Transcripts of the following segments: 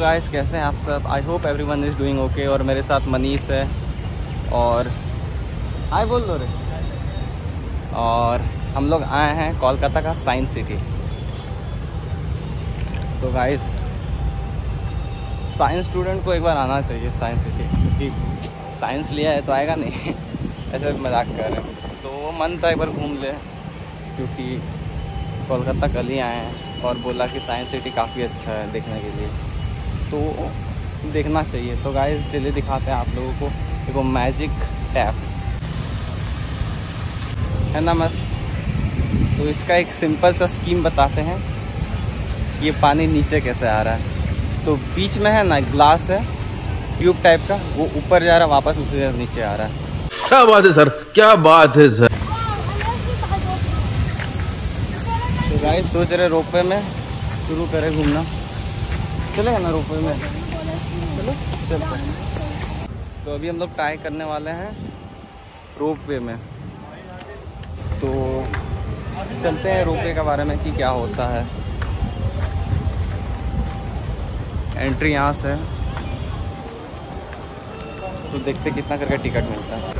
Guys, कैसे हैं आप सब? I hope everyone is doing okay. और मेरे साथ मनीष है और हाय बोल दो रे। और हम लोग आए हैं कोलकाता का साइंस सिटी। तो गाइस, साइंस स्टूडेंट को एक बार आना चाहिए साइंस सिटी, क्योंकि साइंस लिया है तो आएगा नहीं। ऐसे मजाक कर रहे हैं। तो वो मन था एक बार घूम ले, क्योंकि कोलकाता कल ही आए हैं और बोला कि साइंस सिटी काफ़ी अच्छा है देखने के लिए, तो देखना चाहिए। तो गाइस चलिए दिखाते हैं आप लोगों को देखो मैजिक टैप है ना मस्त। तो इसका एक सिंपल सा स्कीम बताते हैं। ये पानी नीचे कैसे आ रहा है, तो बीच में है ना ग्लास है ट्यूब टाइप का, वो ऊपर जा रहा है वापस उसी नीचे आ रहा है। क्या बात है सर, क्या बात है सर। तो गाइस सोच रहे रोपवे में शुरू करें घूमना, चलेगा ना रोपवे में? चलो चलते हैं। तो अभी हम लोग ट्राई करने वाले हैं रोपवे में, तो चलते हैं रोपवे के बारे में कि क्या होता है। एंट्री यहाँ से, तो देखते कितना करके टिकट मिलता है।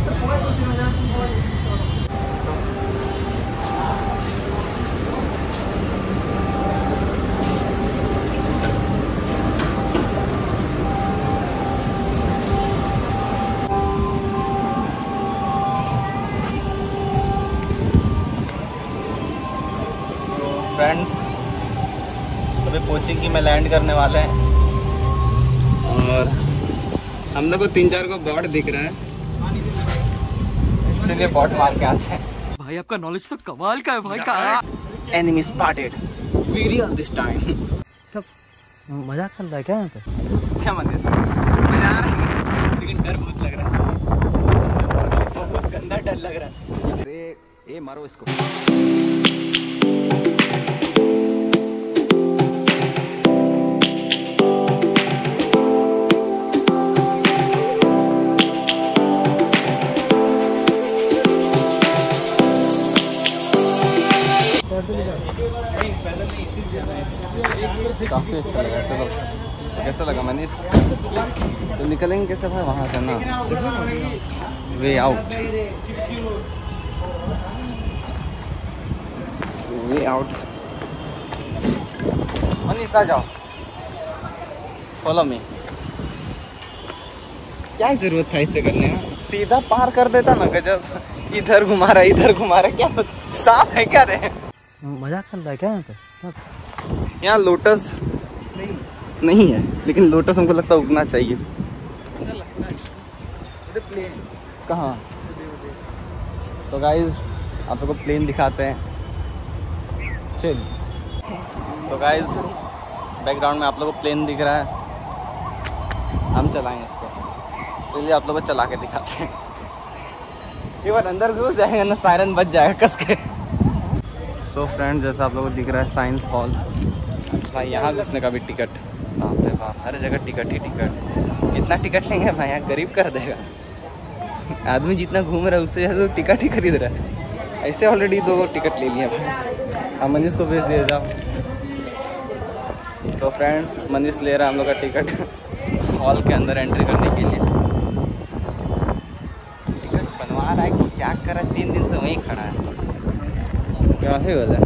फ्रेंड्स, अभी कोचिंग की में लैंड करने वाले हैं और हम लोग को 3-4 को बॉट दिख रहा है। चलिए बॉट मार के आते हैं। भाई आपका नॉलेज तो कमाल का है भाई का। Enemy spotted, we real this time. मजाक कर रहा है क्या यहाँ पे? क्या मजा आ रहा है, लेकिन डर बहुत लग रहा है, बहुत गंदा डर लग रहा है। अरे ये मारो इसको। काफ़ी अच्छा लगा। चलो कैसा लगा मनीष? तो निकलेंगे कैसे भाई वहाँ से ना? Way out, way out. Manish आ जाओ, फॉलो मी। क्या जरूरत था इसे करने का? सीधा पार कर देता ना। गजब, इधर घुमा रहा इधर घुमा रहा, क्या साफ है क्या रे? मजाक कर रहा है क्या यहाँ पे? यहाँ लोटस नहीं है, लेकिन लोटस हमको लगता है उगना चाहिए। कहाँ? तो गाइज आप लोग को प्लेन दिखाते हैं। चल तो गाइज बैकग्राउंड में आप लोग को प्लेन दिख रहा है, हम चलाएंगे इसको। चलिए आप लोग को चला के दिखाते हैं। एक बार अंदर घुस जाएगा ना, सायरन बज जाएगा कस के। सो फ्रेंड, जैसा आप लोगों को दिख रहा है साइंस हॉल। भाई यहाँ घुसने का भी टिकट, बाप रे बाप, हर जगह टिकट ही टिकट। कितना टिकट लेंगे भाई, यहाँ गरीब कर देगा। आदमी जितना घूम रहा है उससे ज़्यादा तो टिकट ही खरीद रहा है। ऐसे ऑलरेडी 2 टिकट ले लिया भाई। हाँ मनीष को भेज दिया जाओ। तो फ्रेंड्स, मनीष ले रहा है हम लोग का टिकट हॉल के अंदर एंट्री करने के लिए। टिकट बनवा रहा है कि क्या कर रहा है, 3 दिन से वहीं खड़ा है, क्या ही बोले।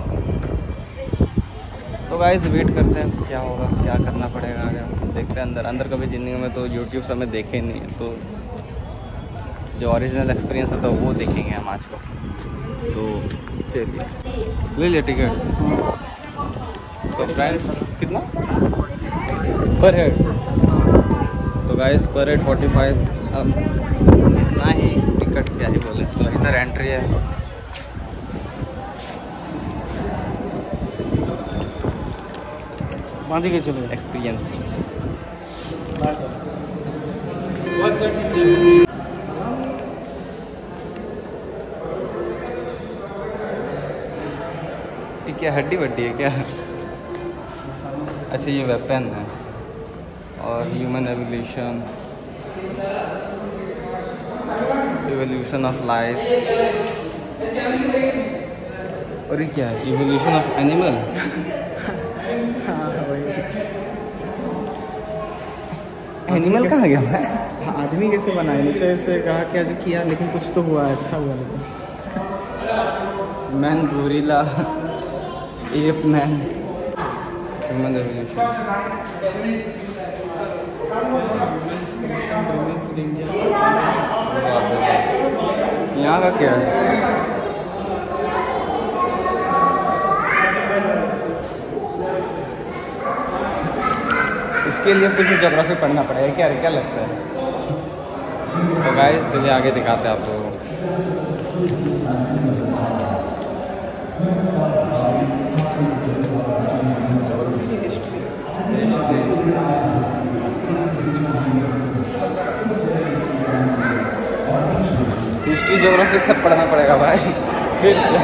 तो गाइस वेट करते हैं क्या होगा, क्या करना पड़ेगा आगे, देखते हैं। अंदर कभी ज़िंदगी में तो यूट्यूब से हमें देखे नहीं है, तो जो ओरिजिनल एक्सपीरियंस होता है वो देखेंगे हम आज को। तो चलिए ले लिया टिकट। तो फ्रेंड्स कितना पर हेड? तो गाइस पर हेड 45। अब ना ही टिकट क्या ही बोले। तो इधर एंट्री है। बांध के चलो एक्सपीरियंस। ये क्या हड्डी वड्डी है क्या? अच्छा ये वेपन है। और human evolution, evolution of life. और ये क्या है? Evolution of animal. एनिमल कहाँ गया मैं? आदमी कैसे बनाए? नीचे से कहा क्या जो किया, लेकिन कुछ तो हुआ, अच्छा हुआ। लेकिन man gorilla ape man human revolution. यहाँ का क्या है? इसके लिए फिर ज्योग्राफी पढ़ना पड़ेगा क्या? क्या लगता है? तो गाइस चलिए आगे दिखाते हैं आप लोगों को। हिस्ट्री ज्योग्राफी सब पढ़ना पड़ेगा भाई फिर से।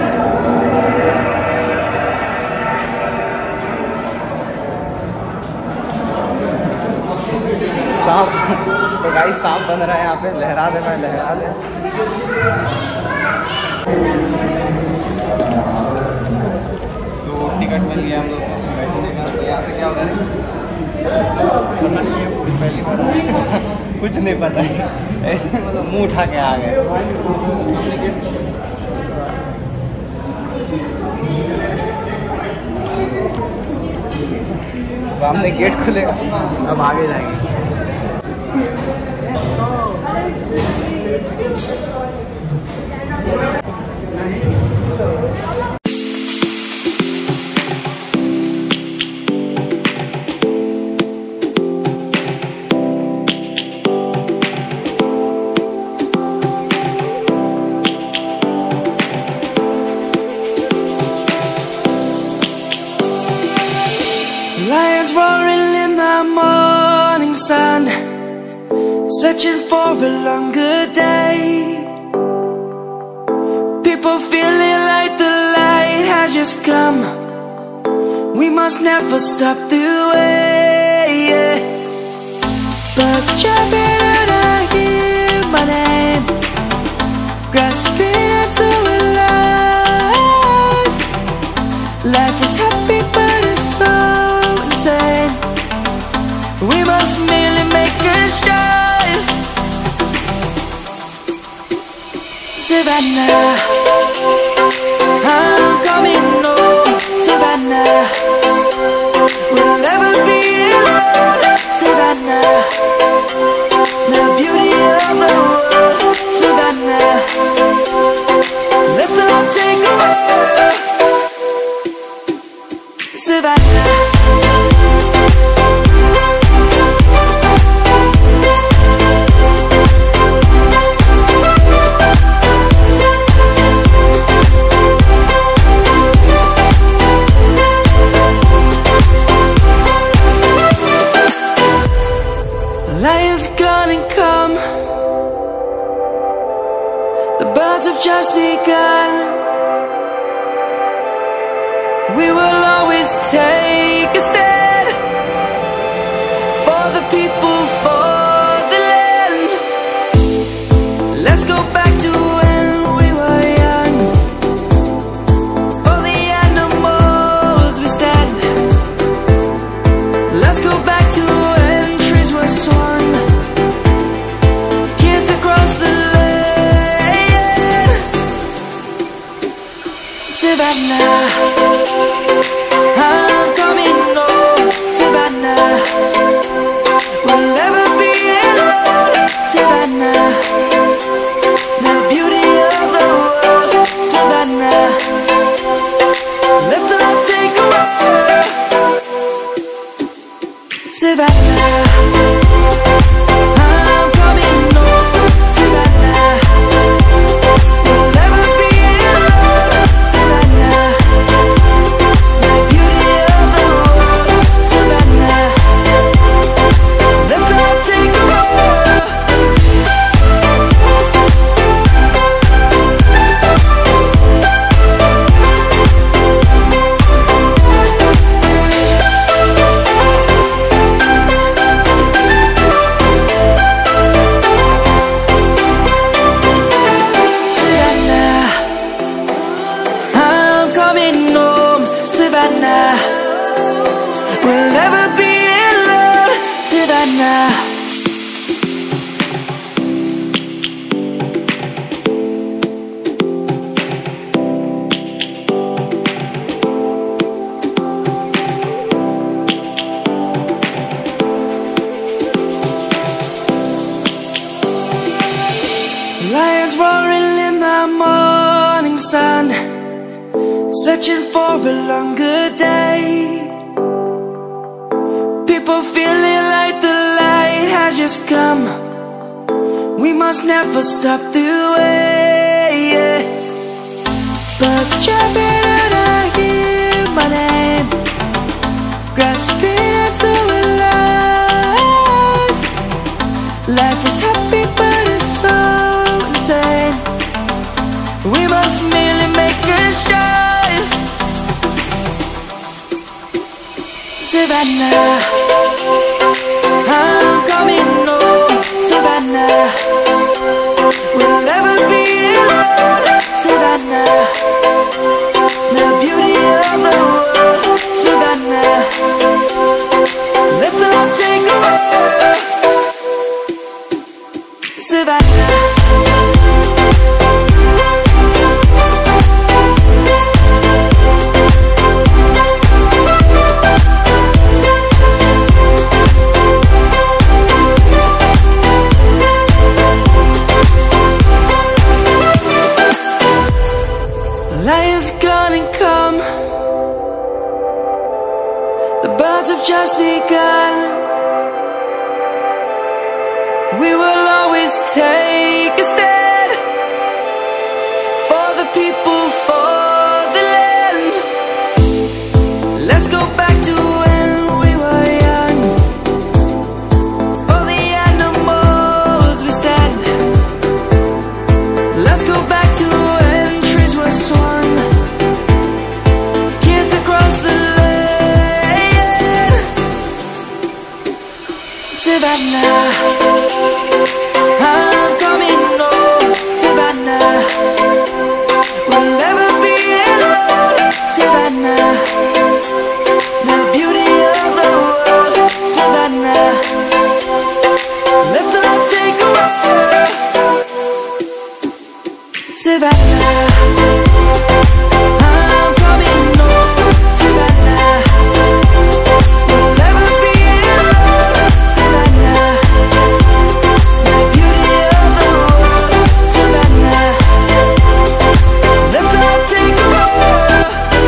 सांप, तो गाइस सांप बन रहा है यहाँ पे। लहरा दे भाई, लहरा दे। तो टिकट मिल गया हम लोग को। यहाँ से क्या होगा पहली बार कुछ नहीं पता है, मतलब मुँह उठा के आ गए। सामने गेट खुलेगा, अब आगे जाएंगे। Lions roaring in the morning sun, searching for a longer day. People feeling like the light has just come. We must never stop the way. Birds jumping and I hear my name, grasping into a life. Life is happy but it's so insane. We must merely make a start. Savannah, I'm coming home. Savannah, we'll never be alone. Savannah, the beauty of the world. Savannah, let's all take a walk. Savannah. Lion's gonna come. The birds have just begun. We will always take a stand for the people, for the land. Let's go back to when we were young. For the animals we stand. Let's go back to when trees were swung, kids across the land. Savannah, I'm coming home. Savannah, we'll never be alone. Savannah, the beauty of the world. Savannah, let's all take a walk. Savannah, I'm coming home. Savannah, we'll never be alone. Savannah, the beauty of the world. Savannah, let's all take a walk. Lions roaring in the morning sun, searching for a longer day. People feeling like the light has just come. We must never stop the way. Birds chirping and I hear my name, grasping into a life. Life is happy but it's so insane. We must merely make a start. Savannah, I'm coming home. Savannah, we'll never be alone. Savannah, the beauty of the world. Savannah, let's all take a walk. Savannah. Lions gonna come. The birds have just begun. We will always take a stand for the people, for the land. Let's go back to when we were young. For the animals we stand. Let's go back to when trees were swung, kids across the land. Savannah, I'm coming home. Savannah, we'll never be alone. Savannah, the beauty of the world. Savannah, let's all take a walk. Savannah, I'm coming home. Savannah, we'll never be alone. Savannah, the beauty of the world. Savannah, let's all take a walk.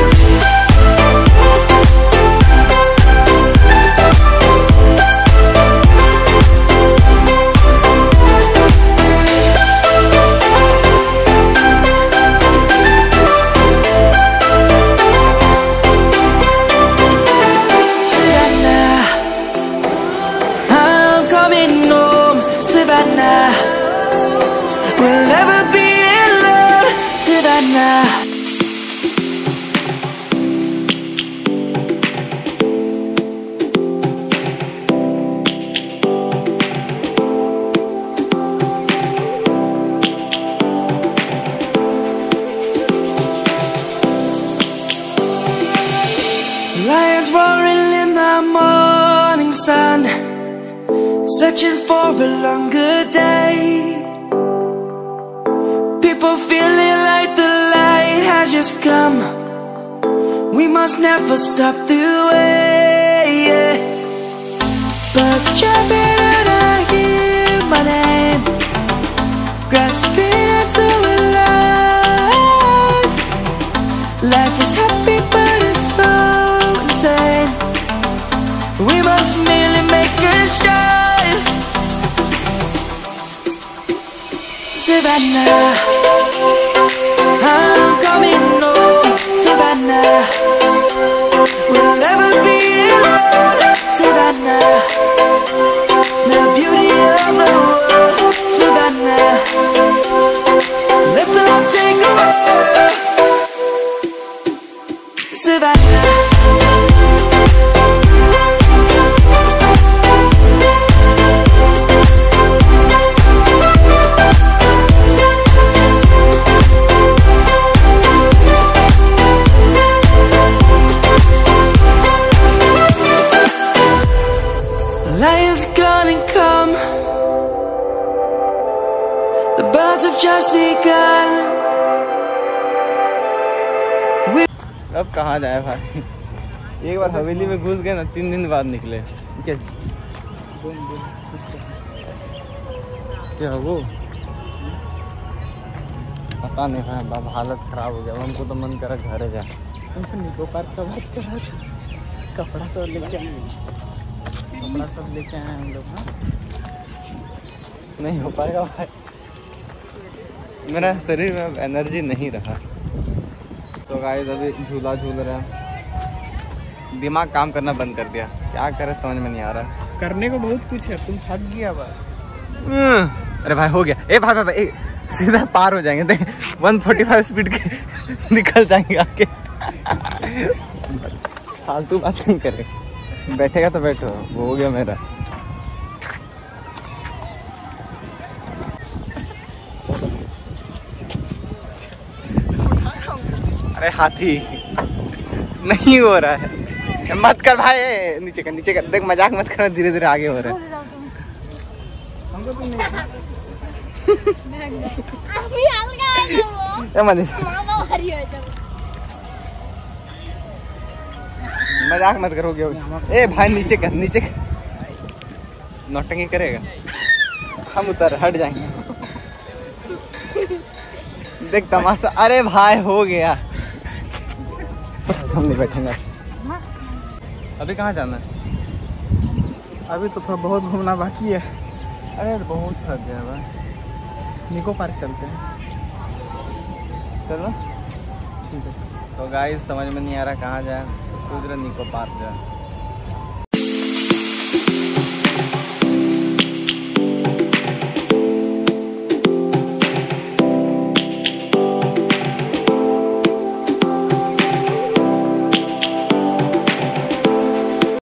Savannah, I'm coming home. Savannah, we'll never be alone. Savannah. Lions roaring in the morning sun, searching for a longer day. People feeling like the light has just come. We must never stop the way. Birds chirping and I hear my name, grasping into a life. Life is happy but it's so insane. We must merely make a start. Savannah, I'm coming home. Savannah, we'll never be alone. Savannah, the beauty of the world. Savannah, let's all take a walk. Savannah. Lions gonna come. The birds have just begun. अब कहाँ जाए भाई। एक बार हवेली में घुस गए ना, 3 दिन बाद निकले। क्या वो पता नहीं है बाबा, हालत ख़राब हो गया। हमको तो मन करा घर जा। तुम तो निको पार्क का बात कर रहा था। कपड़ा सब लेके आए, कपड़ा सब लेके आए हम लोग। हाँ नहीं हो पाएगा भाई, मेरा शरीर में एनर्जी नहीं रहा। तो गाइस अभी झूला झूल रहा है, दिमाग काम करना बंद कर दिया। क्या करे समझ में नहीं आ रहा। करने को बहुत कुछ है, तुम थक गया बस। अरे भाई हो गया। ए भाई भाई, भाई सीधा पार हो जाएंगे। देख 145 स्पीड के निकल जाएंगे आगे। फालतू बात नहीं करे, बैठेगा तो बैठो। वो हो गया मेरा। अरे हाथी नहीं हो रहा है, मत कर भाई। नीचे कर, नीचे कर। देख मजाक मत कर, धीरे धीरे आगे हो रहा है। हमको तो नहीं मजाक मत करोगे। ए भाई नीचे कर, नीचे कर। नौटंकी करेगा, हम उतर हट जाएंगे। देख तमाशा। अरे भाई हो गया, हम नहीं बैठेंगे। अभी कहाँ जाना है? अभी तो थोड़ा बहुत घूमना बाकी है। अरे बहुत थक गया भाई। निको पार्क चलते हैं। चलो ठीक है। तो गाइस समझ में नहीं आ रहा कहाँ जाए, सोच रहे निको पार्क जाए।